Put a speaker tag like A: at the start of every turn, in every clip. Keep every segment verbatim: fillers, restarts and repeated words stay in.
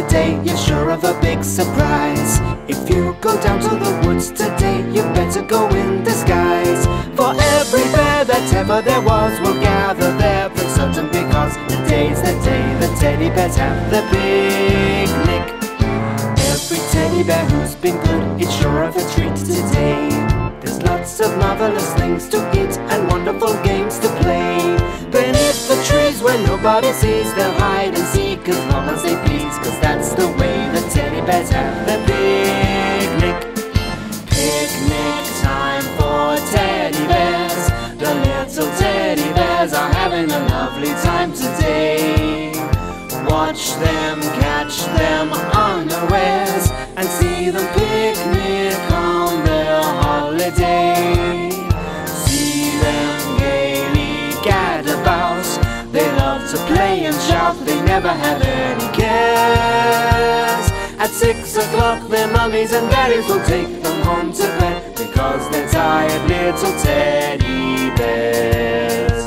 A: today, you're sure of a big surprise. If you go down to the woods today, you better go in disguise. For every bear that ever there was will gather there for certain, because today's the day the teddy bears have their picnic. Every teddy bear who's been good, it's sure of a treat today. There's lots of marvelous things to eat and wonderful games to play. Beneath the trees where nobody sees, they'll hide and seek as long as they please, cause that's the way the teddy bears have their picnic. Picnic time for teddy bears. The little teddy bears are having a lovely time today. Watch them, catch them unawares, and see them picnic on their holiday. See them gaily gad about. They love to play and shout, they never have any cares. At six o'clock their mummies and daddies will take them home to bed, because they're tired little teddy bears.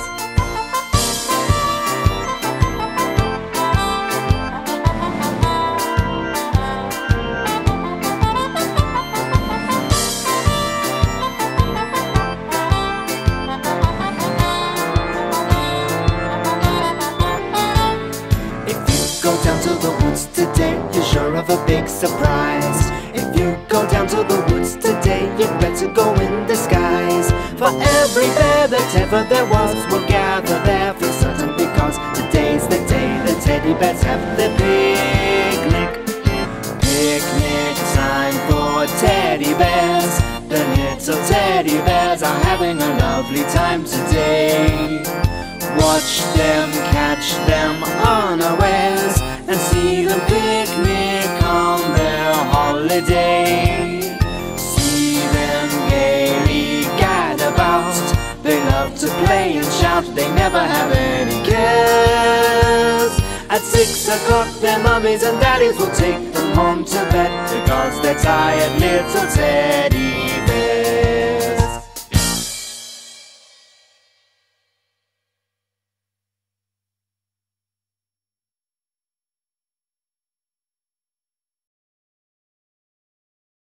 A: Go down to the woods today, you're sure of a big surprise. If you go down to the woods today, you'd better go in disguise. For every bear that ever there was will gather there for certain, because today's the day the teddy bears have their picnic. Picnic time for teddy bears. The little teddy bears are having a lovely time today. Watch them, catch them unawares, and see them picnic on their holiday. See them gaily gad about. They love to play and shout, they never have any cares. At six o'clock their mummies and daddies will take them home to bed, because they're tired little teddy